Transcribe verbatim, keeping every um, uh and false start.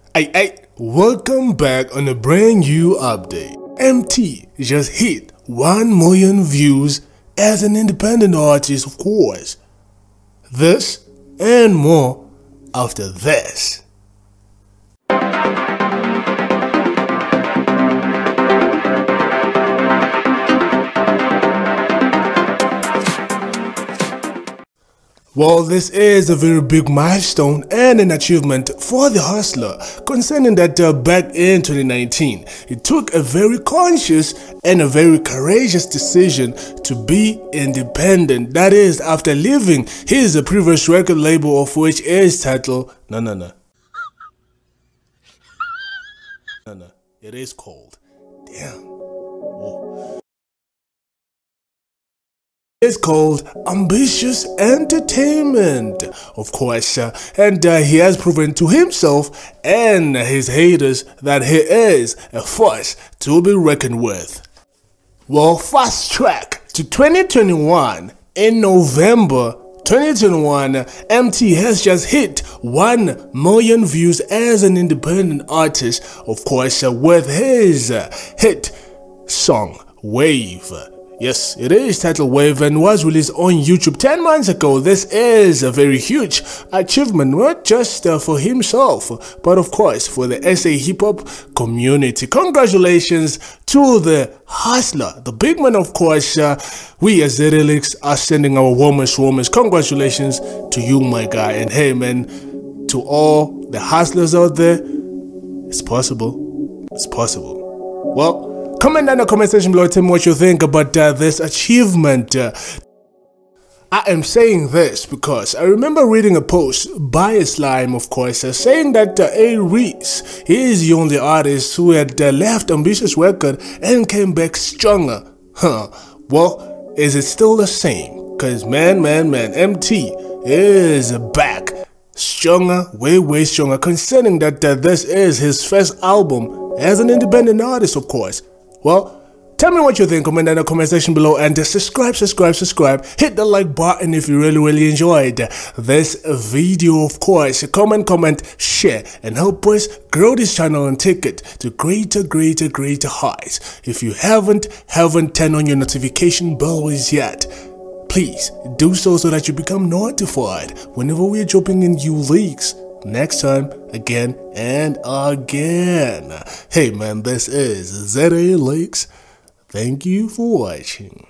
Hey, hey, welcome back on a brand new update. Emtee just hit one million views as an independent artist, of course. This and more after this. Well, this is a very big milestone and an achievement for the hustler, concerning that uh, back in twenty nineteen, he took a very conscious and a very courageous decision to be independent. That is, after leaving his uh, previous record label, of which is titled, no, no, no. No, no, it is called, damn. Whoa. It's called Ambitious Entertainment, of course, uh, and uh, he has proven to himself and his haters that he is a force to be reckoned with. Well, fast track to twenty twenty-one. In November twenty twenty-one, Emtee has just hit one million views as an independent artist, of course, uh, with his uh, hit song, Wave. Yes, it is titled Wave and was released on YouTube ten months ago. This is a very huge achievement, not just uh, for himself, but of course for the S A hip-hop community. Congratulations to the hustler, the big man, of course. Uh, we as Zedelics are sending our warmest, warmest congratulations to you, my guy. And hey, man, to all the hustlers out there, it's possible. It's possible. Well, comment down in the comment section below, tell me what you think about uh, this achievement. Uh, I am saying this because I remember reading a post by a slime, of course, uh, saying that uh, A. Reese is the only artist who had uh, left Ambitious Record and came back stronger. Huh. Well, is it still the same? Because man, man, man, Emtee is back. Stronger, way, way stronger, considering that uh, this is his first album as an independent artist, of course. Well, tell me what you think, comment down in the comment section below, and subscribe, subscribe, subscribe. Hit the like button if you really, really enjoyed this video, of course. Comment, comment, share, and help us grow this channel and take it to greater, greater, greater heights. If you haven't, haven't turned on your notification bells yet, please do so so that you become notified whenever we are dropping in new leaks. Next time, again and again. Hey man, this is Z A Lakes. Thank you for watching.